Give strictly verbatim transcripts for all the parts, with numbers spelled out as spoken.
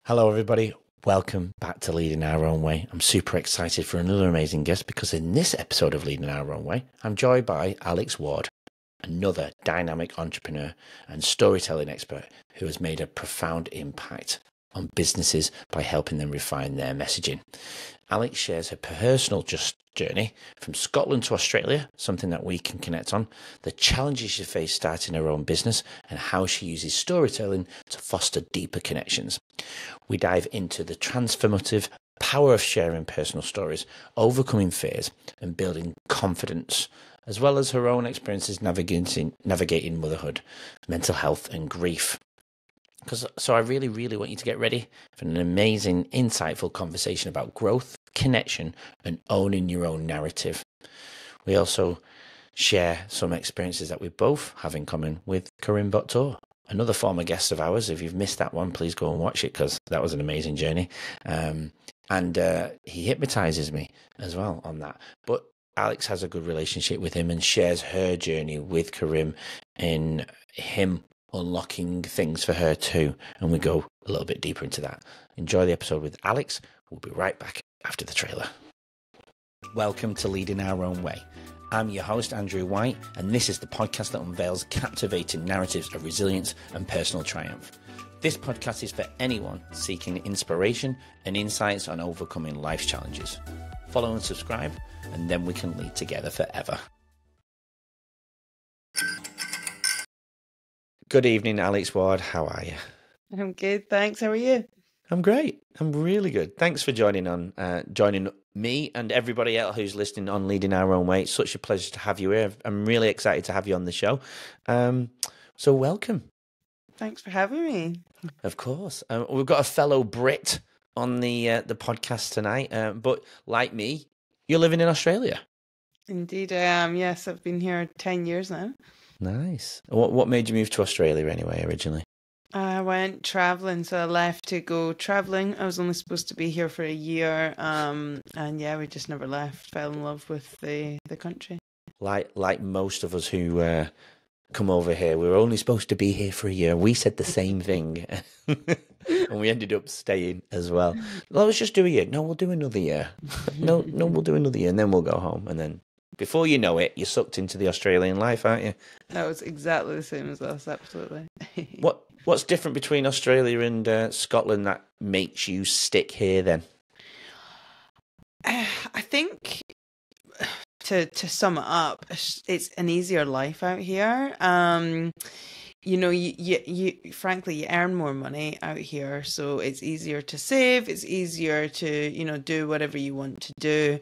Hello, everybody. Welcome back to Leading Our Own Way. I'm super excited for another amazing guest because in this episode of Leading Our Own Way, I'm joined by Aleyx Ward, another dynamic entrepreneur and storytelling expert who has made a profound impact on businesses by helping them refine their messaging. Aleyx shares her personal just journey from Scotland to Australia, something that we can connect on, the challenges she faced starting her own business, and how she uses storytelling to foster deeper connections. We dive into the transformative power of sharing personal stories, overcoming fears, and building confidence, as well as her own experiences navigating, navigating motherhood, mental health, and grief. Because, so I really, really want you to get ready for an amazing, insightful conversation about growth, connection, and owning your own narrative. We also share some experiences that we both have in common with Corinne Bottor, another former guest of ours. If you've missed that one, please go and watch it because that was an amazing journey. Um, and uh, he hypnotizes me as well on that. But Aleyx has a good relationship with him and shares her journey with Corinne in him unlocking things for her too, and we go a little bit deeper into that. Enjoy the episode with Aleyx. We'll be right back after the trailer. Welcome to Leading Our Own Way. I'm your host, Andrew White, and this is the podcast that unveils captivating narratives of resilience and personal triumph. This podcast is for anyone seeking inspiration and insights on overcoming life's challenges. Follow and subscribe, and then we can lead together forever. Good evening, Aleyx Ward. How are you? I'm good, thanks. How are you? I'm great. I'm really good. Thanks for joining on, uh, joining me and everybody else who's listening on Leading Our Own Way. It's such a pleasure to have you here. I'm really excited to have you on the show. Um, so welcome. Thanks for having me. Of course. Um, we've got a fellow Brit on the uh, the podcast tonight, uh, but like me, you're living in Australia. Indeed I am. Yes, I've been here ten years now. Nice. What what made you move to Australia anyway, originally? I went travelling, so I left to go travelling. I was only supposed to be here for a year, um, and yeah, we just never left. Fell in love with the, the country. Like like most of us who uh, come over here, we were only supposed to be here for a year. We said the same thing, and we ended up staying as well. Well, let's just do a year. No, we'll do another year. No, no, we'll do another year, and then we'll go home, and then before you know it, you're sucked into the Australian life, aren't you? That was exactly the same as us, absolutely. What What's different between Australia and uh, Scotland that makes you stick here then? Uh, I think, to to sum it up, it's an easier life out here. Um, you know, you, you, you, frankly, you earn more money out here, so it's easier to save. It's easier to, you know, do whatever you want to do.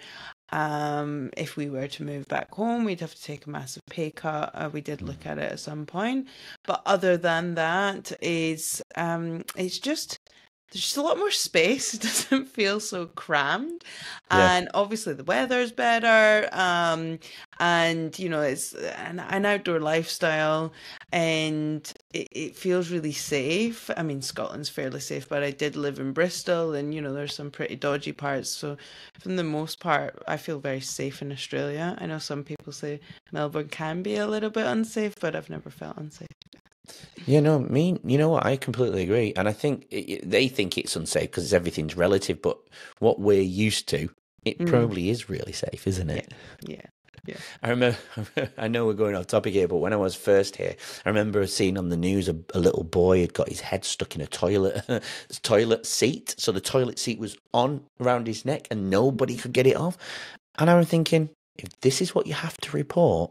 Um, if we were to move back home, we'd have to take a massive pay cut. Uh, we did look at it at some point, but other than that, is um, it's just there's just a lot more space. It doesn't feel so crammed, yeah. And obviously the weather's better. Um, and you know it's an, an outdoor lifestyle, and it, it feels really safe. I mean, Scotland's fairly safe, but I did live in Bristol, and you know there's some pretty dodgy parts. So, for the most part, I feel very safe in Australia. I know some people say Melbourne can be a little bit unsafe, but I've never felt unsafe. Yeah, no, me, you know what, I completely agree. And I think it, they think it's unsafe because everything's relative, but what we're used to, it mm. probably is really safe, isn't it? Yeah, yeah. Yeah. I remember, I know we're going off topic here, but when I was first here, I remember seeing on the news a, a little boy had got his head stuck in a toilet toilet seat. So the toilet seat was on around his neck and nobody could get it off. And I was thinking, if this is what you have to report,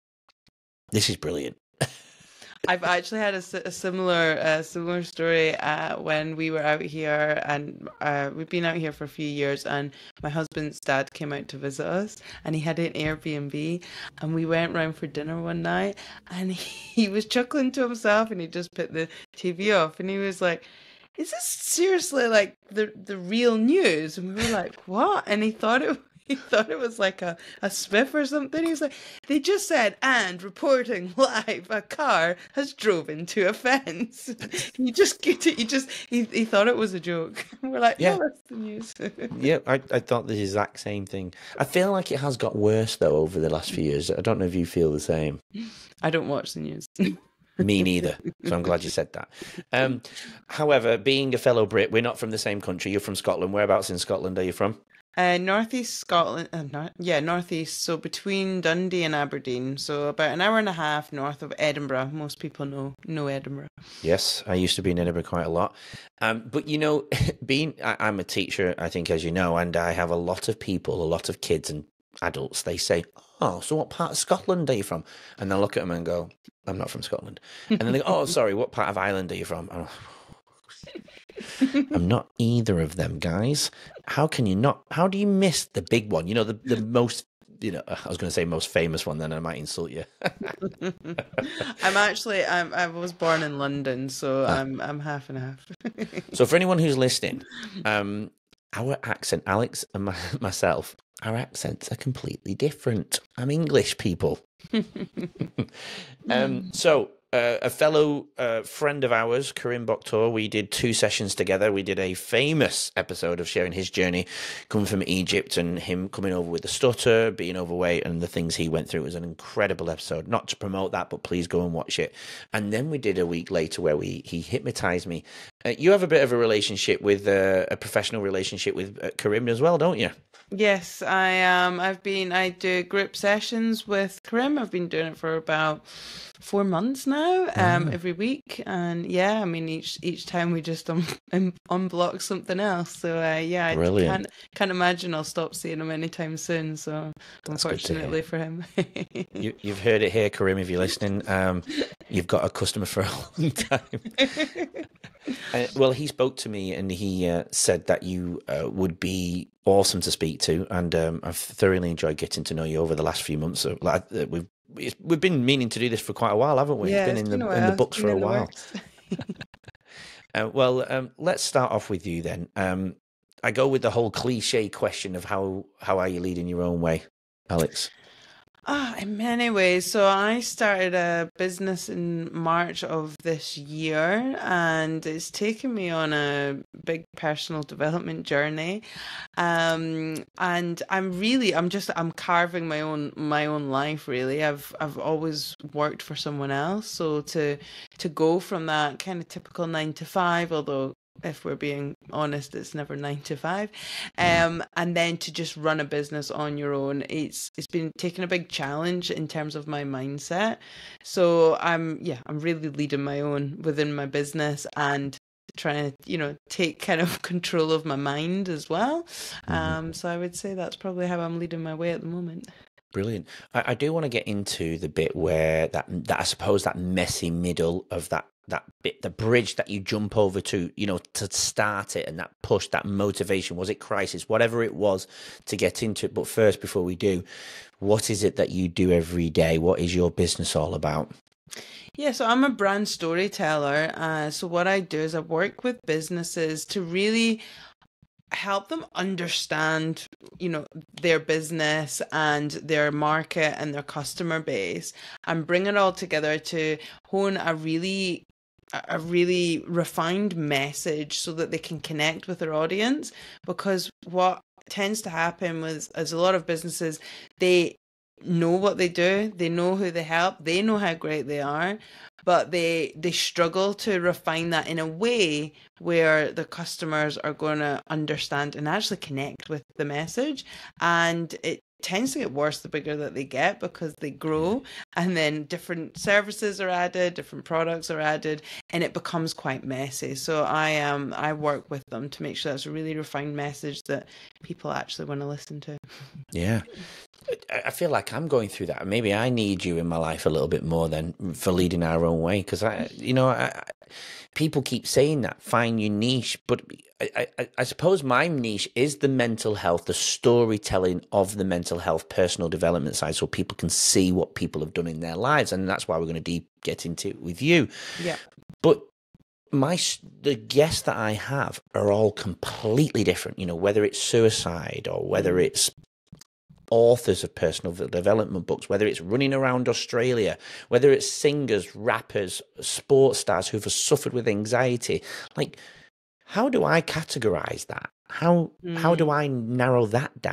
this is brilliant. I've actually had a, a similar uh, similar story uh, when we were out here, and uh, we've been out here for a few years, and my husband's dad came out to visit us, and he had an Airbnb, and we went round for dinner one night, and he, he was chuckling to himself, and he just put the T V off, and he was like, is this seriously like the, the real news? And we were like, what? And he thought it He thought it was like a, a spiff or something. He was like, they just said, and reporting live, a car has drove into a fence. He just, he just, he, he thought it was a joke. We're like, yeah, no, that's the news. Yeah, I, I thought the exact same thing. I feel like it has got worse though over the last few years. I don't know if you feel the same. I don't watch the news. Me neither. So I'm glad you said that. Um, however, being a fellow Brit, we're not from the same country. You're from Scotland. Whereabouts in Scotland are you from? Uh, northeast Scotland, uh, not, yeah, northeast. So between Dundee and Aberdeen. So about an hour and a half north of Edinburgh. Most people know know Edinburgh. Yes, I used to be in Edinburgh quite a lot. Um, but you know, being I, I'm a teacher, I think, as you know, and I have a lot of people, a lot of kids and adults. They say, "Oh, so what part of Scotland are you from?" And I look at them and go, "I'm not from Scotland." And then they go, "Oh, sorry, what part of Ireland are you from?" I'm, I'm not either of them, guys. How can you not? How do you miss the big one? You know, the the most. You know, I was going to say most famous one. Then I might insult you. I'm actually I'm I was born in London, so ah. I'm I'm half and half. So for anyone who's listening, um, our accent, Alex and my, myself, our accents are completely different. I'm English, people. um, so. Uh, a fellow uh, friend of ours, Karim Boktor, we did two sessions together. We did a famous episode of sharing his journey coming from Egypt and him coming over with a stutter, being overweight, and the things he went through. It was an incredible episode. Not to promote that, but please go and watch it. And then we did a week later where we he hypnotized me. Uh, you have a bit of a relationship with uh, a professional relationship with uh, Karim as well, don't you? Yes, I um I've been I do group sessions with Karim. I've been doing it for about four months now, um, mm. every week, and yeah, I mean each each time we just un- un- unblock something else. So uh, yeah, I Brilliant. can't can't imagine I'll stop seeing him anytime soon. So That's unfortunately for him, you, you've heard it here, Karim. If you're listening, um, you've got a customer for a long time. uh, well, he spoke to me and he uh, said that you uh, would be awesome to speak to, and um, I've thoroughly enjoyed getting to know you over the last few months. So, like, uh, we've we've been meaning to do this for quite a while, haven't we? Yeah, it's been it's in been the in the books for a while. uh, well, um, let's start off with you then. Um, I go with the whole cliche question of how how are you leading your own way, Alex? Ah, in many ways. So I started a business in March of this year, and it's taken me on a big personal development journey. Um, and I'm really, I'm just, I'm carving my own, my own life. Really, I've, I've always worked for someone else. So to, to go from that kind of typical nine to five, although if we're being honest, it's never nine to five. Um, and then to just run a business on your own, it's it's been taking a big challenge in terms of my mindset. So I'm yeah, I'm really leading my own within my business and trying to, you know, take kind of control of my mind as well. Mm-hmm. Um, so I would say that's probably how I'm leading my way at the moment. Brilliant. I, I do want to get into the bit where that that I suppose that messy middle of that that bit, the bridge that you jump over to, you know, to start it, and that push, that motivation. Was it crisis, whatever it was, to get into it? But first, before we do, what is it that you do every day? What is your business all about? Yeah, so I'm a brand storyteller. Uh, so what I do is I work with businesses to really help them understand, you know, their business and their market and their customer base, and bring it all together to hone a really a really refined message so that they can connect with their audience. Because what tends to happen with as a lot of businesses, they know what they do, they know who they help, they know how great they are, but they they struggle to refine that in a way where the customers are going to understand and actually connect with the message. And it tends to get worse the bigger that they get, because they grow and then different services are added, different products are added, and it becomes quite messy. So I um I work with them to make sure that's a really refined message that people actually want to listen to. Yeah. I feel like I'm going through that. Maybe I need you in my life a little bit more than for leading our own way. Because I, you know, I, I, people keep saying that, find your niche. But I, I, I suppose my niche is the mental health, the storytelling of the mental health, personal development side, so people can see what people have done in their lives, and that's why we're going to deep get into it with you. Yeah. But my the guests that I have are all completely different. You know, whether it's suicide or whether mm. it's authors of personal development books, whether it's running around Australia, whether it's singers, rappers, sports stars who've suffered with anxiety. Like, how do I categorize that? How mm. how do I narrow that down?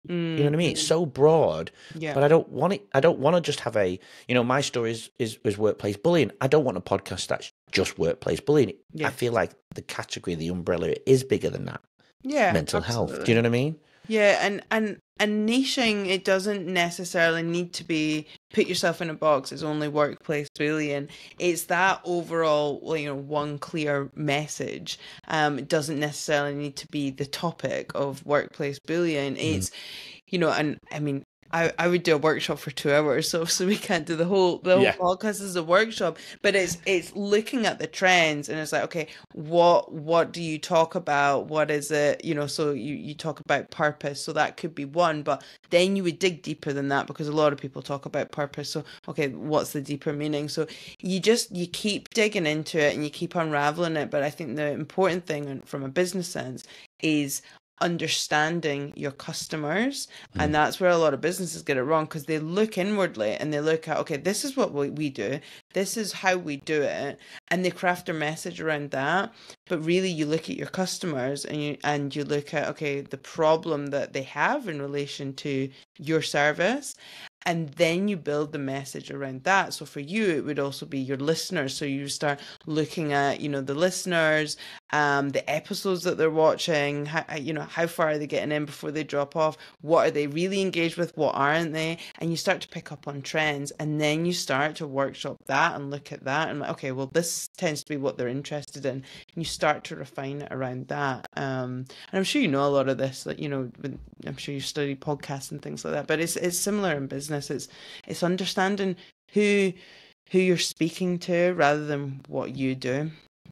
You know what I mean? It's so broad, Yeah. but I don't want it. I don't want to just have a, you know, my story is, is, is workplace bullying. I don't want a podcast that's just workplace bullying. Yeah. I feel like the category, the umbrella is bigger than that. Yeah. Mental Absolutely. health. Do you know what I mean? Yeah, and and and niching, it doesn't necessarily need to be put yourself in a box as only workplace bullying. It's that overall, you know, one clear message. Um, it doesn't necessarily need to be the topic of workplace bullying. It's, mm. you know, and I mean, I, I would do a workshop for two hours, so so we can't do the whole the whole yeah. podcast as a workshop. But it's it's looking at the trends, and it's like, okay, what what do you talk about? What is it? You know, so you, you talk about purpose, so that could be one. But then you would dig deeper than that, because a lot of people talk about purpose. So okay, what's the deeper meaning? So you just you keep digging into it and you keep unraveling it. But I think the important thing from a business sense is understanding your customers, and mm. that's where a lot of businesses get it wrong, because they look inwardly and they look at, okay, this is what we, we do, this is how we do it, and they craft their message around that. But really, you look at your customers and you and you look at, okay, the problem that they have in relation to your service, and then you build the message around that. So for you, it would also be your listeners. So you start looking at, you know, the listeners, um, the episodes that they're watching, how, you know, how far are they getting in before they drop off? What are they really engaged with? What aren't they? And you start to pick up on trends, and then you start to workshop that and look at that and like, okay, well, this tends to be what they're interested in. And you start to refine it around that. Um, and I'm sure you know a lot of this, like, you know, I'm sure you study podcasts and things like that, but it's it's similar in business. It's it's understanding who who you're speaking to rather than what you do.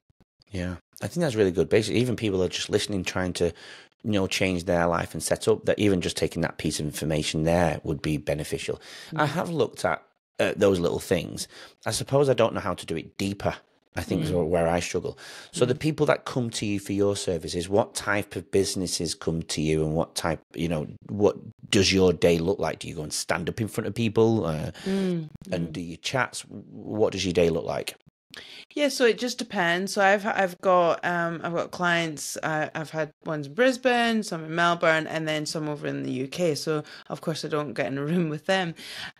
Yeah, I think that's really good. Basically, even people are just listening, trying to, you know, change their life and set up, that even just taking that piece of information there would be beneficial. Mm. I have looked at uh, those little things. I suppose I don't know how to do it deeper. I think mm. is where I struggle. So mm. the people that come to you for your services, what type of businesses come to you, and what type, you know, what does your day look like? Do you go and stand up in front of people uh, mm. and mm. do you chats? What does your day look like? Yeah, so it just depends. So I've I've got um I've got clients. Uh, I've had ones in Brisbane, some in Melbourne, and then some over in the U K. So of course I don't get in a room with them,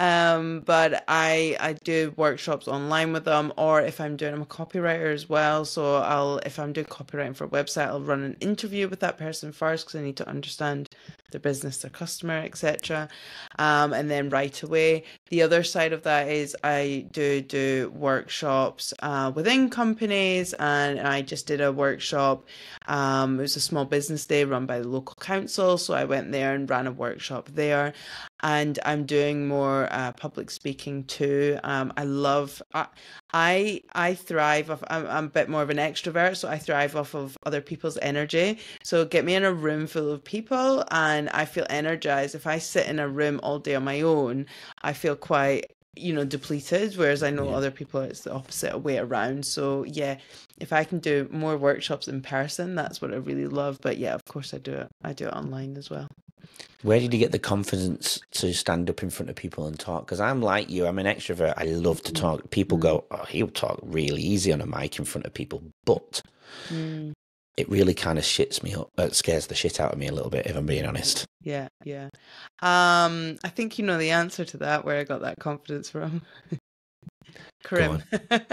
um, but I I do workshops online with them, or if I'm doing, I'm a copywriter as well. So I'll if I'm doing copywriting for a website, I'll run an interview with that person first, because I need to understand their business, their customer, et cetera. Um, and then right away, the other side of that is I do do workshops uh, within companies, and I just did a workshop. Um, it was a small business day run by the local council, so I went there and ran a workshop there. And I'm doing more uh, public speaking too. Um, I love, I, I, I thrive off, I'm, I'm a bit more of an extrovert, so I thrive off of other people's energy. So get me in a room full of people and I feel energized. If I sit in a room all day on my own, I feel quite, you know, depleted, whereas I know yeah. other people, it's the opposite way around. So yeah, if I can do more workshops in person, that's what I really love. But yeah, of course I do it. I do it online as well. Where did you get the confidence to stand up in front of people and talk? Because I'm like you, I'm an extrovert. I love to talk. People mm. go, oh, he'll talk really easy on a mic in front of people. But mm. it really kind of shits me up. It scares the shit out of me a little bit, if I'm being honest. Yeah, yeah. Um, I think you know the answer to that, where I got that confidence from. Karim.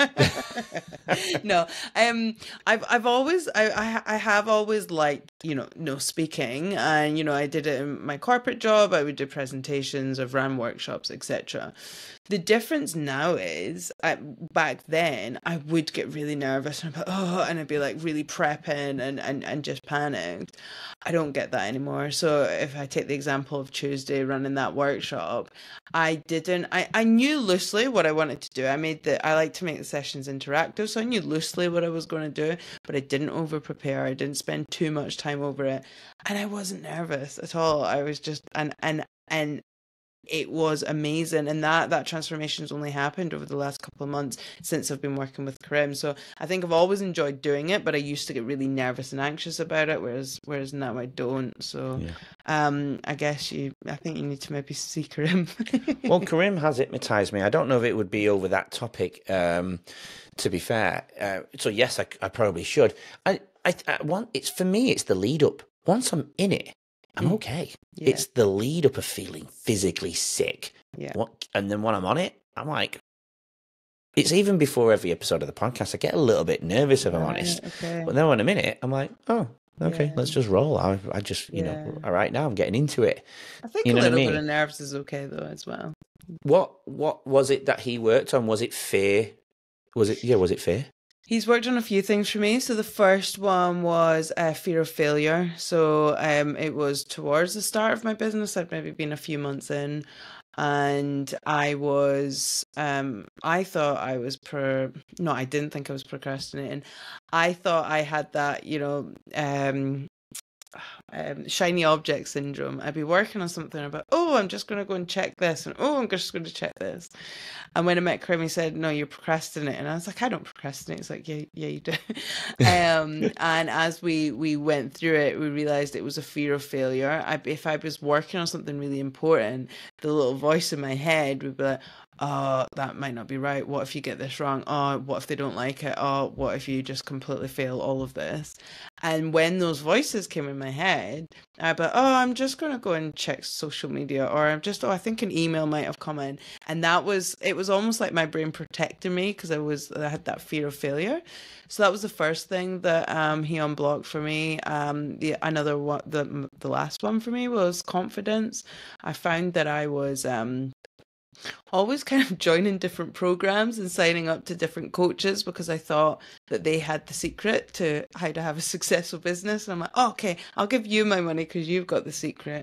no, um, I've I've always I, I I have always liked, you know no speaking, and you know I did it in my corporate job. I would do presentations, I've ran workshops, et cetera. The difference now is, I, back then I would get really nervous and I'd be, oh, and I'd be like really prepping and, and, and just panicked. I don't get that anymore. So if I take the example of Tuesday running that workshop, I didn't, I, I knew loosely what I wanted to do. I made the, I like to make the sessions interactive. So I knew loosely what I was going to do, but I didn't over prepare. I didn't spend too much time over it. And I wasn't nervous at all. I was just, and, and, and, it was amazing, and that that transformation has only happened over the last couple of months since I've been working with Karim. So I think I've always enjoyed doing it, but I used to get really nervous and anxious about it, whereas whereas now I don't. So yeah. um, I guess you, I think you need to maybe see Karim. Well, Karim has hypnotized me. I don't know if it would be over that topic. Um, to be fair, uh, so yes, I, I probably should. I, I, I want it's for me. It's the lead up. Once I'm in it, I'm Mm. okay. Yeah. It's the lead up of feeling physically sick. Yeah. What, and then when I'm on it, I'm like, it's even before every episode of the podcast, I get a little bit nervous if I'm Right, honest. okay. But then when I'm in it, I'm like, oh, okay, Yeah. let's just roll. I, I just, you Yeah. know, all right now I'm getting into it. I think You a know what I little bit mean? of nerves is okay though as well. What what was it that he worked on? Was it fear? Was it yeah? Was it fear? He's worked on a few things for me. So the first one was uh, fear of failure. So um, it was towards the start of my business. I'd maybe been a few months in, and I was um, I thought I was pro. No, I didn't think I was procrastinating. I thought I had that, you know. Um, Um, shiny object syndrome. I'd be working on something about, oh, I'm just going to go and check this, and oh, I'm just going to check this. And when I met Krim, he said, no, you're procrastinating. And I was like, I don't procrastinate. It's like, yeah, yeah, you do. um, and as we we went through it, we realized it was a fear of failure. I, if I was working on something really important, the little voice in my head would be like, oh, that might not be right. What if you get this wrong? Oh, what if they don't like it? Oh, what if you just completely fail all of this? And when those voices came in my head, I'd be like, oh, I'm just going to go and check social media, or I'm just, oh, I think an email might have come in. And that was, it was almost like my brain protecting me because I was, I had that fear of failure. So that was the first thing that um, he unblocked for me. Um, the another one, the the last one for me was confidence. I found that I was um, always kind of joining different programs and signing up to different coaches because I thought that they had the secret to how to have a successful business. And I'm like, oh, okay, I'll give you my money because you've got the secret.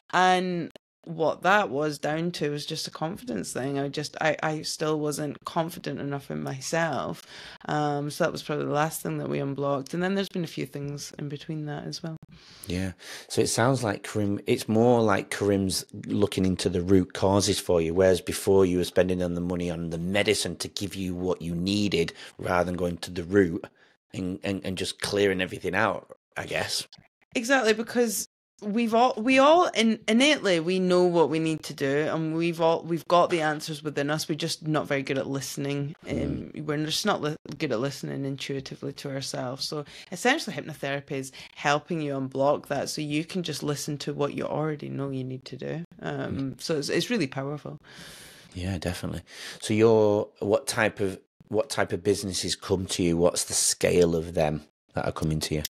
And what that was down to was just a confidence thing. I just, I, I still wasn't confident enough in myself. Um, so that was probably the last thing that we unblocked. And then there's been a few things in between that as well. Yeah. So it sounds like Karim, it's more like Karim's looking into the root causes for you, whereas before you were spending on the money on the medicine to give you what you needed rather than going to the root and, and, and just clearing everything out, I guess. Exactly, because we've all we all in, innately we know what we need to do, and we've all we've got the answers within us. We're just not very good at listening. Um, mm. We're just not li- good at listening intuitively to ourselves. So essentially, hypnotherapy is helping you unblock that, so you can just listen to what you already know you need to do. Um, mm. So it's it's really powerful. Yeah, definitely. So you're what type of what type of businesses come to you? What's the scale of them that are coming to you?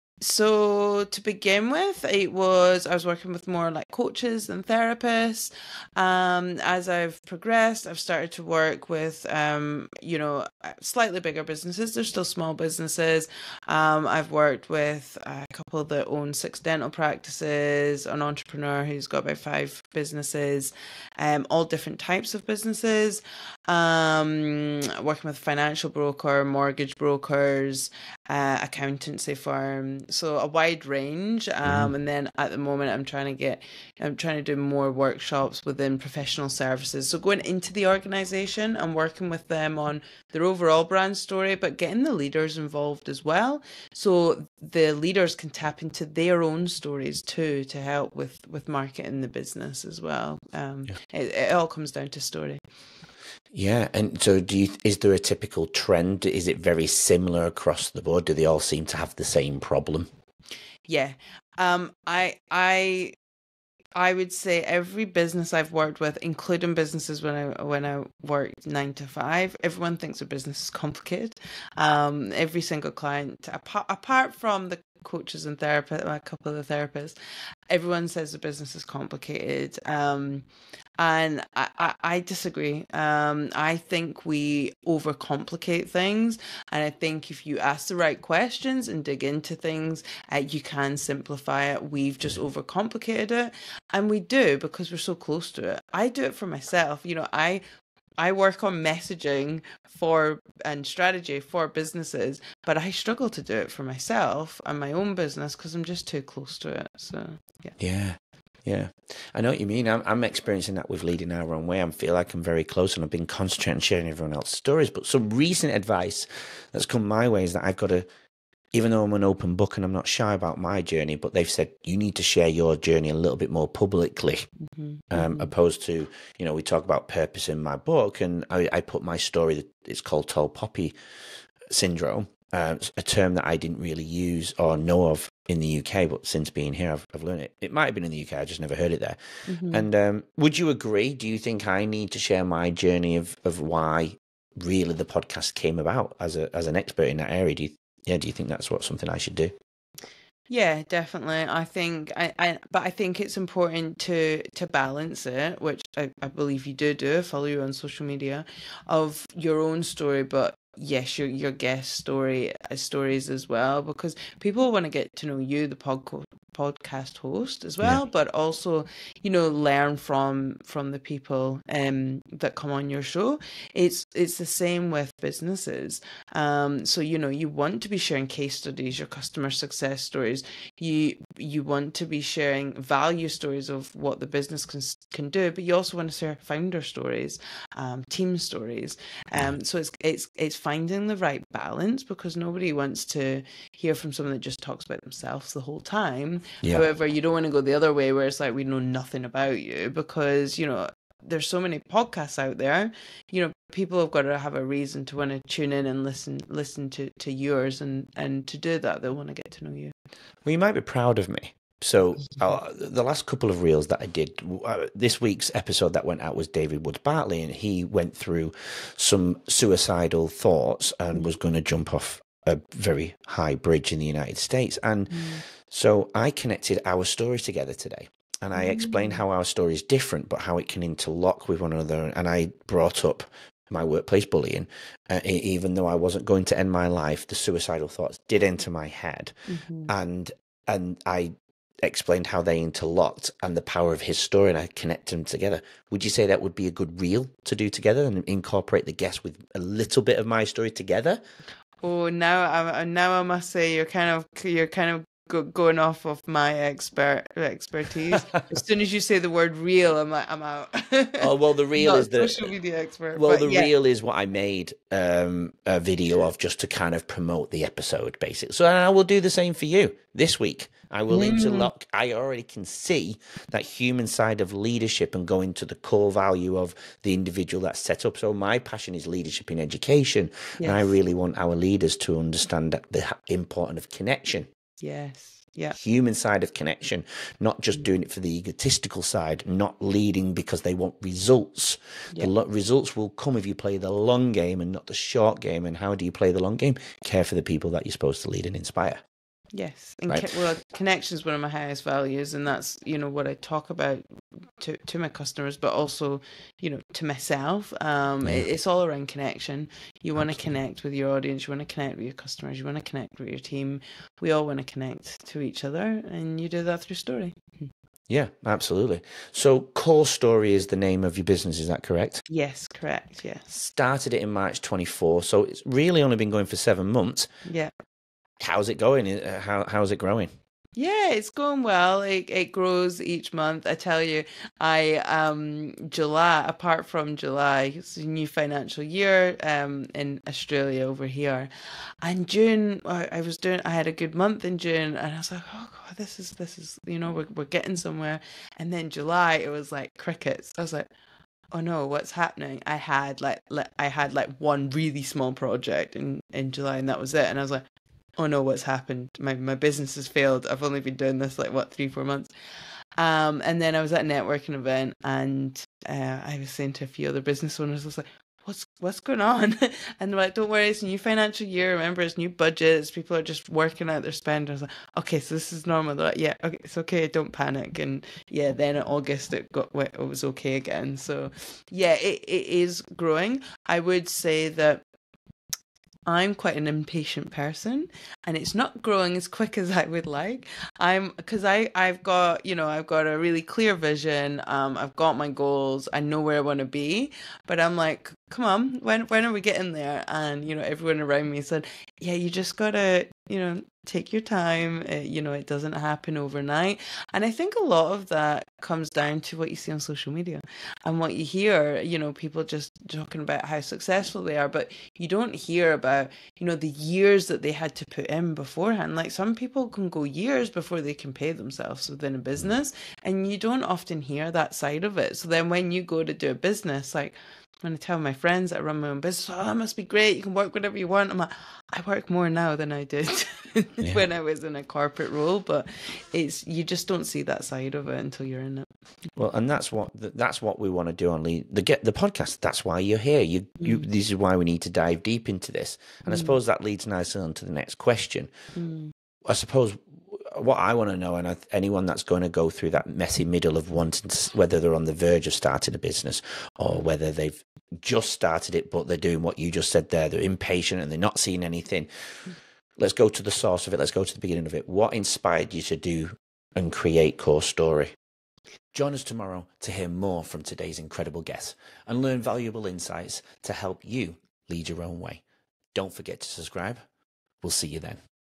So to begin with, it was I was working with more like coaches and therapists. Um, as I've progressed, I've started to work with um, you know, slightly bigger businesses. They're still small businesses. Um, I've worked with a couple that own six dental practices, an entrepreneur who's got about five businesses, um, all different types of businesses. Um, working with a financial broker, mortgage brokers, uh, accountancy firm. So a wide range. Um, mm-hmm. And then at the moment I'm trying to get, I'm trying to do more workshops within professional services. So going into the organization and working with them on their overall brand story, but getting the leaders involved as well. So the leaders can tap into their own stories too, to help with, with marketing the business as well. Um, yeah. it, it all comes down to story. Yeah, and so do you, is there a typical trend? Is it very similar across the board? Do they all seem to have the same problem? Yeah. Um, I I I would say every business I've worked with, including businesses when I when I worked nine to five, everyone thinks a business is complicated. Um, every single client, apart apart from the coaches and therapists, a couple of the therapists, everyone says the business is complicated. Um, and I, I, I disagree. Um, I think we overcomplicate things. And I think if you ask the right questions and dig into things, uh, you can simplify it. We've just overcomplicated it. And we do because we're so close to it. I do it for myself. You know, I I work on messaging for and strategy for businesses, but I struggle to do it for myself and my own business because I'm just too close to it. So yeah. Yeah. Yeah, I know what you mean. I'm, I'm experiencing that with leading our own way. I feel like I'm very close and I've been concentrating on sharing everyone else's stories. But some recent advice that's come my way is that I've got to, even though I'm an open book and I'm not shy about my journey, but they've said you need to share your journey a little bit more publicly, mm-hmm. um, mm-hmm. opposed to, you know, we talk about purpose in my book and I, I put my story, it's called Tall Poppy Syndrome, uh, a term that I didn't really use or know of in the U K, but since being here, I've, I've learned it. It might have been in the U K, I just never heard it there. Mm-hmm. And um, would you agree? Do you think I need to share my journey of, of why really the podcast came about as a as an expert in that area? Do you, yeah, do you think that's what something I should do? Yeah, definitely. I think I, I but I think it's important to to balance it, which I, I believe you do do, follow you on social media, of your own story, but yes, your your guest story uh, stories as well, because people want to get to know you, the podco- podcast host as well, Yeah. but also, you know, learn from from the people um that come on your show. It's it's the same with businesses. Um, so you know, you want to be sharing case studies, your customer success stories. You you want to be sharing value stories of what the business can can do, but you also want to share founder stories, um, team stories. Um, so it's it's it's finding the right balance, because nobody wants to hear from someone that just talks about themselves the whole time. Yeah. However, you don't want to go the other way where it's like we know nothing about you, because, you know, there's so many podcasts out there. You know, people have got to have a reason to want to tune in and listen listen to, to yours, and, and to do that, they'll want to get to know you. Well, you might be proud of me. So uh, the last couple of reels that I did, uh, this week's episode that went out was David Woods Bartley, and he went through some suicidal thoughts and was going to jump off a very high bridge in the United States. And mm. so I connected our stories together today. And I explained how our story is different, but how it can interlock with one another. And I brought up my workplace bullying. Uh, even though I wasn't going to end my life, the suicidal thoughts did enter my head. Mm-hmm. And and I explained how they interlocked and the power of his story, and I connected them together. Would you say that would be a good reel to do together and incorporate the guest with a little bit of my story together? Oh, now I now I must say you're kind of you're kind of go, going off of my expert expertise. As soon as you say the word reel, I'm like I'm out. Oh well, the reel Not is the social media expert. Well, but the yeah. reel is what I made um, a video of just to kind of promote the episode, basically. So I will do the same for you this week. I will mm. interlock. I already can see that human side of leadership and going to the core value of the individual that's set up. So my passion is leadership in education. Yes. And I really want our leaders to understand the importance of connection. Yes. Yeah. Human side of connection, not just doing it for the egotistical side, not leading because they want results. Yeah. The lo- results will come if you play the long game and not the short game. And how do you play the long game? Care for the people that you're supposed to lead and inspire. Yes. And right? co- well, connection is one of my highest values, and that's, you know, what I talk about to, to my customers, but also, you know, to myself. Um, yeah. it, it's all around connection. You want to connect with your audience. You want to connect with your customers. You want to connect with your team. We all want to connect to each other, and you do that through story. Yeah, absolutely. So Core Story is the name of your business, is that correct? Yes, correct. Yeah. Started it in March twenty-four, so it's really only been going for seven months. Yeah. How's it going? How How's it growing? Yeah, it's going well. It it grows each month. I tell you, I um July, apart from July, it's a new financial year um in Australia over here, and June I, I was doing. I had a good month in June, and I was like, oh god, this is this is you know we're we're getting somewhere. And then July, it was like crickets. I was like, oh no, what's happening? I had like, like I had like one really small project in in July, and that was it. And I was like, oh no, what's happened? My my business has failed. I've only been doing this like what three, four months. Um, and then I was at a networking event, and uh, I was saying to a few other business owners, I was like, what's what's going on? And they're like, don't worry, it's a new financial year. Remember, it's new budgets. People are just working out their spend. I was like, okay, so this is normal. They're like, yeah, okay, it's okay. Don't panic. And yeah, then in August it got it was okay again. So yeah, it, it is growing. I would say that I'm quite an impatient person, and it's not growing as quick as I would like. I'm because I I've got you know I've got a really clear vision. Um, I've got my goals. I know where I want to be, but I'm like, come on, when when are we getting there? And you know, everyone around me said, yeah, you just gotta you know take your time. Uh, you know, it doesn't happen overnight. And I think a lot of that comes down to what you see on social media and what you hear. You know, people just talking about how successful they are, but you don't hear about you know the years that they had to put in beforehand. Like some people can go years before they can pay themselves within a business, and you don't often hear that side of it. So then when you go to do a business, like when I tell my friends that I run my own business, oh, that must be great. You can work whatever you want. I'm like, I work more now than I did Yeah. when I was in a corporate role, but it's you just don't see that side of it until you're in it. Well, and that's what that's what we want to do on lead, the get the podcast. That's why you're here. You, you. Mm. This is why we need to dive deep into this. And I Mm. suppose that leads nicely on to the next question. Mm. I suppose what I want to know, and I, anyone that's going to go through that messy middle of wanting to, whether they're on the verge of starting a business or whether they've just started it, but they're doing what you just said there, they're impatient and they're not seeing anything. Let's go to the source of it. Let's go to the beginning of it. What inspired you to do and create Core Story? Join us tomorrow to hear more from today's incredible guests and learn valuable insights to help you lead your own way. Don't forget to subscribe. We'll see you then.